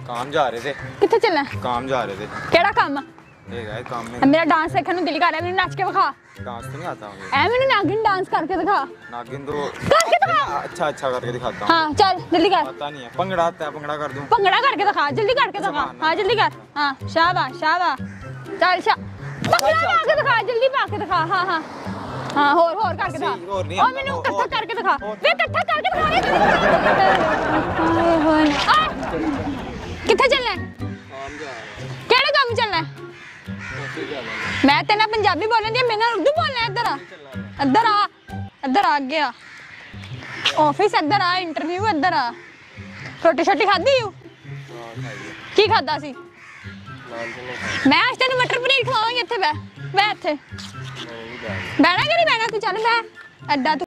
काम जा रहे थे। किथे चलना? काम जा रहे थे। केड़ा काम? ये है काम में। मेरा डांस देखने को दिल कर रहा है, मैंने नाच के दिखा। डांस तो नहीं आता मुझे। ऐ मैंने नागिन डांस करके दिखा। नागिन तो करके दिखा। अच्छा अच्छा करके दिखाता हूँ। हाँ चल जल्दी कर। पता नहीं है, पंगड़ा आता है, पंगड़ा कर दूँ। पंगड़ा करके दिखा, जल्दी करके दिखा। हाँ जल्दी कर। हाँ शाबाश शाबाश। चल पंगड़ा करके दिखा, जल्दी पाके दिखा। हाँ हाँ हाँ होर करके दिखा। और मैंने इकट्ठा करके दिखा। वे इकट्ठा करके दिखा। किथे चलना है? केड़े काम चलना है? मैं तेना पंजाबी बोलने दी, मैंने उर्दू बोलना है। इधर आ, इधर आ, इधर आ गया। ऑफिस इधर आ, इंटरव्यू इधर आ। रोटी शोटी खाधी हूँ? की खादा सी? मैं आज तेन मटर पनीर खवाऊंगी। इत्थे बह इत्थे बहना कि नहीं बहना? तू चल बह। अड्डा